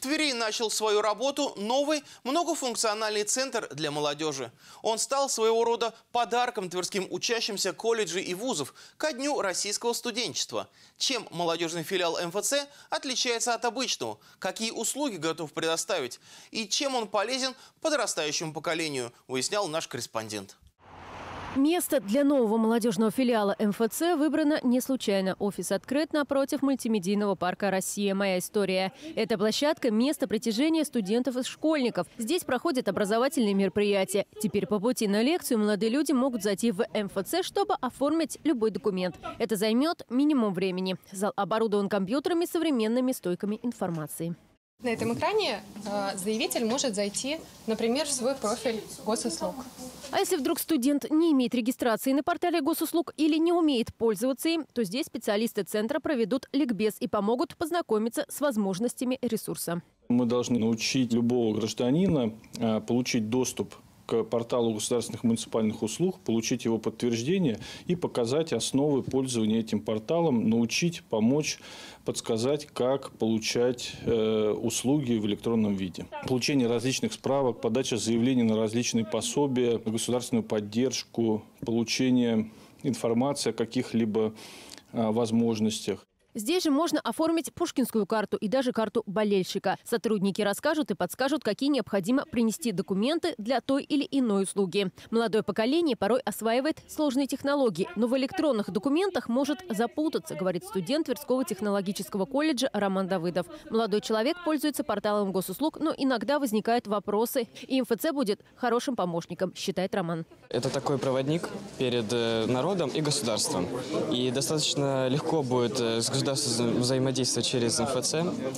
Твери начал свою работу новый многофункциональный центр для молодежи. Он стал своего рода подарком тверским учащимся колледжей и вузов ко Дню российского студенчества. Чем молодежный филиал МФЦ отличается от обычного, какие услуги готов предоставить и чем он полезен подрастающему поколению, выяснял наш корреспондент. Место для нового молодежного филиала МФЦ выбрано не случайно. Офис открыт напротив мультимедийного парка «Россия. Моя история». Эта площадка – место притяжения студентов и школьников. Здесь проходят образовательные мероприятия. Теперь по пути на лекцию молодые люди могут зайти в МФЦ, чтобы оформить любой документ. Это займет минимум времени. Зал оборудован компьютерами, современными стойками информации. На этом экране заявитель может зайти, например, в свой профиль госуслуг. А если вдруг студент не имеет регистрации на портале госуслуг или не умеет пользоваться им, то здесь специалисты центра проведут ликбез и помогут познакомиться с возможностями ресурса. Мы должны научить любого гражданина получить доступ к порталу государственных муниципальных услуг, получить его подтверждение и показать основы пользования этим порталом, научить, помочь, подсказать, как получать услуги в электронном виде. Получение различных справок, подача заявлений на различные пособия, государственную поддержку, получение информации о каких-либо возможностях. Здесь же можно оформить пушкинскую карту и даже карту болельщика. Сотрудники расскажут и подскажут, какие необходимо принести документы для той или иной услуги. Молодое поколение порой осваивает сложные технологии, но в электронных документах может запутаться, говорит студент Тверского технологического колледжа Роман Давыдов. Молодой человек пользуется порталом госуслуг, но иногда возникают вопросы. И МФЦ будет хорошим помощником, считает Роман. Это такой проводник перед народом и государством. И достаточно легко будет с государством взаимодействовать через МФЦ.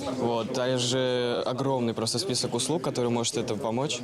Также огромный просто список услуг, который может это помочь.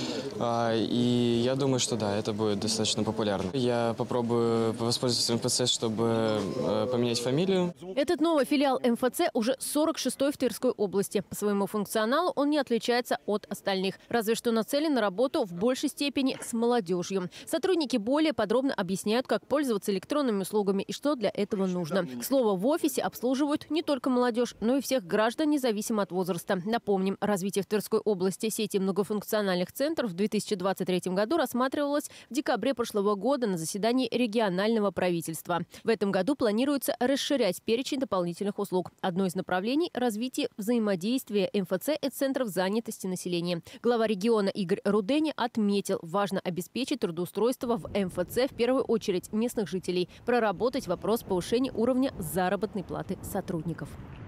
И я думаю, что да, это будет достаточно популярно. Я попробую воспользоваться МФЦ, чтобы поменять фамилию. Этот новый филиал МФЦ уже 46-й в Тверской области. По своему функционалу он не отличается от остальных. Разве что нацелен на работу в большей степени с молодежью. Сотрудники более подробно объясняют, как пользоваться электронными услугами и что для этого нужно. К слову, в офисе обслуживают не только молодежь, но и всех граждан, независимо от возраста. Напомним, развитие в Тверской области сети многофункциональных центров в 2023 году рассматривалось в декабре прошлого года на заседании регионального правительства. В этом году планируется расширять перечень дополнительных услуг. Одно из направлений – развитие взаимодействия МФЦ и центров занятости населения. Глава региона Игорь Рудени отметил, важно обеспечить трудоустройство в МФЦ в первую очередь местных жителей, проработать вопрос повышения уровня заработной платы сотрудников.